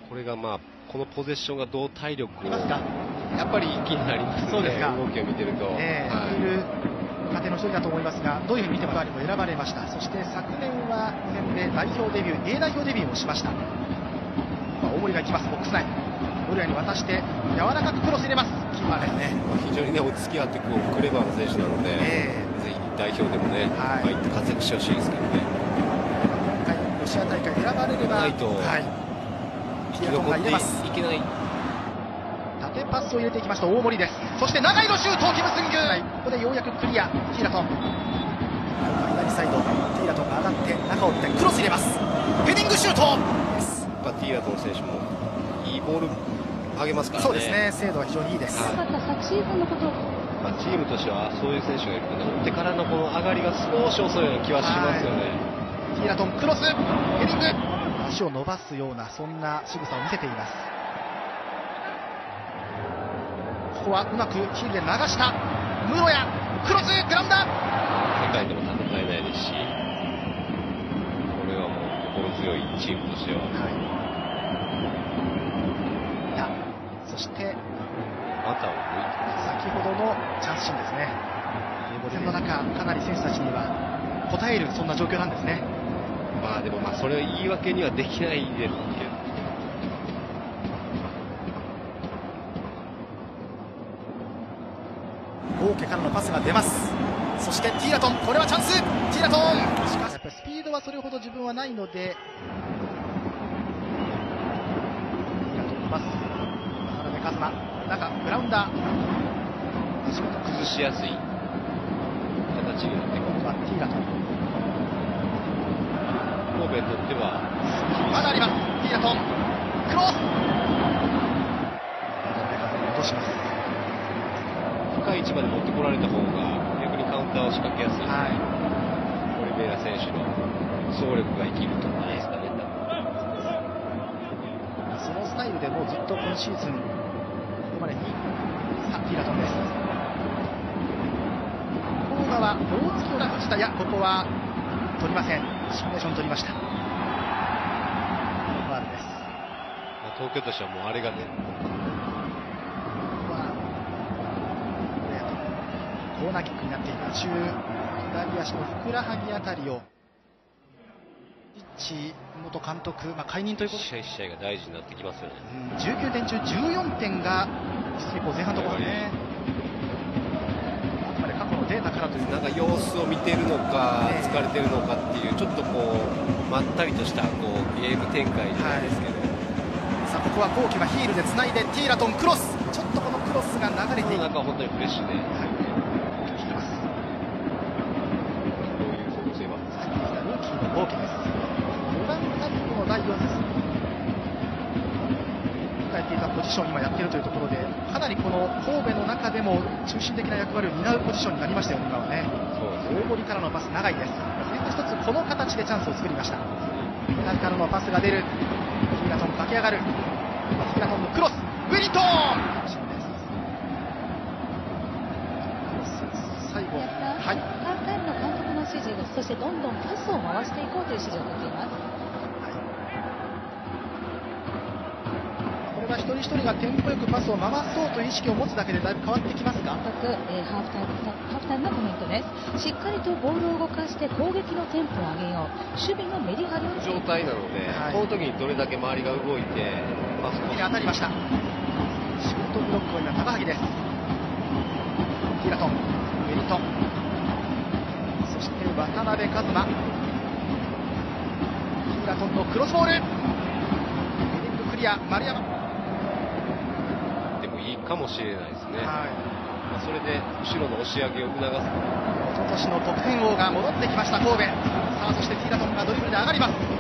これがこのポゼッションがどう体力をやっぱり気になりますね。 そうですか。 動きを見てると。 いる家庭の一人だと思いますが、どういうふうに見てもにも選ばれました。そして昨年は年で代表デビュー、A 代表デビューもしました。大森が行きます、ボックス内。ドリアに渡して柔らかくクロス入れます。キーパーですね。 非常に落ち着きあってクレバーな選手なので、ぜひ代表でもね、活躍してほしいですけどね。 今回ロシア大会選ばれればないと、 ティーラトンが入れます。 いけない。 縦パスを入れていきました大森です。そして長いのシュート、キム・スンギュ、ここでようやくクリア。ティーラトン左サイド、ティーラトンが上がって中を見てクロス入れます。ヘディングシュート。 ティーラトン選手もいいボール上げますからね。 そうですね、精度は非常にいいです。 昨シーズンのことをチームとしてはそういう選手がいるとね、追ってからのこの上がりが少し遅いような気はしますよね。 ティーラトンクロス、ヘディング、足を伸ばすようなそんな仕草を見せています。ここはうまくヒールで流した室谷、クロス、グラウンダー。 世界でも戦えないですし、これはもう心強いチームとしては。 そして股を抜いて先ほどのチャンスシーンですね。戦の中、かなり選手たちには応えるそんな状況なんですね。 でもそれを言い訳にはできないですけど。 オーケからのパスが出ます。そしてティーラトン、これはチャンス。ティーラトン、しかしやっぱりスピードはそれほど自分はないので、ティーラトンのパス、渡辺一馬、中グラウンダー、 足元崩しやすい形になってくる。 今度はティーラトン、 神戸にとってはまだあります。ティーラトンクロス、渡辺一馬落とします。 深い位置まで持ってこられた方が逆にカウンターを仕掛けやすい、オリベイラ選手の走力が生きるところですかね。 そのスタイルでもうずっと今シーズンここまでにティーラトンです。向こう側、大月を藤田、ここは取りません。シミュレーション取りました。ファウルです。 東京としてはもうあれがね、 コーナーキックになっています。左足のふくらはぎあたりをリッチ元監督、解任ということで試合が大事になってきますよね。 19点中14点が実に前半のところですね。あくまで過去のデータからという、 なんか様子を見ているのか、疲れているのかっていうちょっとまったりとしたゲーム展開じゃないですけど、 さあここはゴーキがヒールでつないでティーラトンクロス、ちょっとこのクロスが流れていく。 なんか本当にフレッシュで、 ルーキーのゴーキです。オランダリーグの第4節、控えていたポジション今やっているというところで、かなりこの神戸の中でも中心的な役割を担うポジションになりましたよね、今はね。大堀からのパス長いです。一つこの形でチャンスを作りました。左からのパスが出る。ティーラトン駆け上がる。ティーラトンのクロス、ウェリントン、最後、 ハーフタイムの監督の指示、そしてどんどんパスを回していこうという指示を出ています。 これは一人一人がテンポよくパスを回そうという意識を持つだけでだいぶ変わってきますか。 ハーフタイムのコメントです。しっかりとボールを動かして攻撃のテンポを上げよう、守備のメリハリを状態なので、この時にどれだけ周りが動いて、 そこに当たりました。シュートブロックを今高萩です。ティーラトン、ウェリントン、そして渡辺一馬、ティーラトンのクロスボール、ヘディングクリア、丸山でもいいかもしれないですね。それで後ろの押し上げを促す。 一昨年の得点王が戻ってきました神戸。さあそしてティーラトンがドリブルで上がります。こ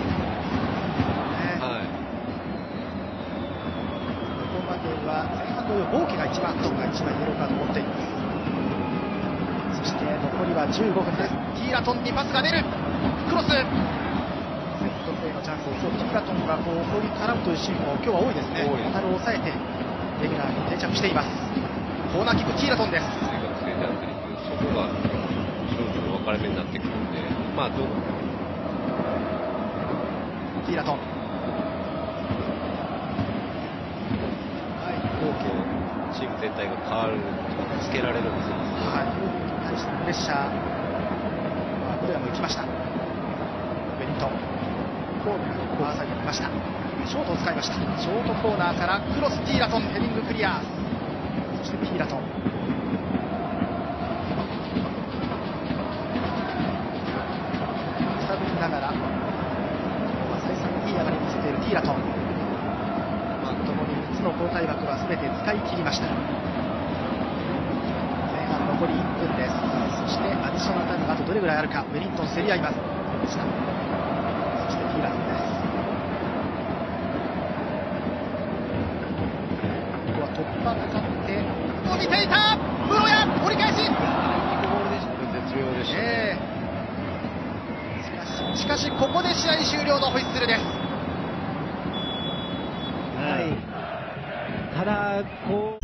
こまでは前半同様ボーケが一番イエローカードを持っています。そして残りは15分です。ティーラトンにパスが出る、クロス、セットプレーのチャンスを、ティーラトンが攻撃絡むというシーンも今日は多いですね。当たるを抑えてレギュラーに定着しています。コーナーキック、ティーラトンです。 そこがいろいろ分かれ目になってくるんで、 ティーラトン、 チーム全体が変わる、つけられるんですよ。 はい、に対してのプレッシャー、プレーも行きました。ベリントン、コーナーのファーサイドに来ました。ショートを使いました。ショートコーナーからクロス、ティーラトン、ヘディングクリア。そしてティーラトン。揺さぶりながら、再三いい流れを見せているティーラトン。ともに3つの交代枠は全て使い切りました。前半残り1分です。そしてアディショナルタイムがあとどれぐらいあるか。ウェリントン競り合います。そしてティーラトンです。ここは突破がかって伸びていた室谷、折り返し、 いいボールでしたね、絶妙でしたね。 しかしここで試合終了のホイッスルです。 ただこう